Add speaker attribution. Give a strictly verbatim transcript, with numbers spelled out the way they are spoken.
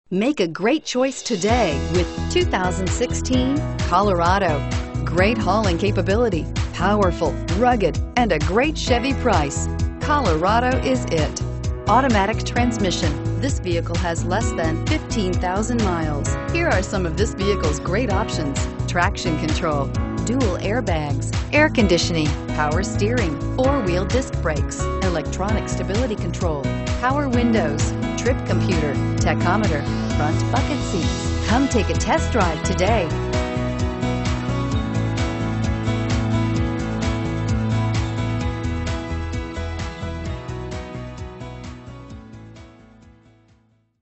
Speaker 1: Make a great choice today with two thousand sixteen Colorado. Great hauling capability, powerful, rugged, and a great Chevy price. Colorado is it. Automatic transmission. This vehicle has less than fifteen thousand miles. Here are some of this vehicle's great options: traction control, dual airbags, air conditioning, power steering, four-wheel disc brakes, electronic stability control, power windows, trip computer, tachometer, front bucket seats. Come take a test drive today.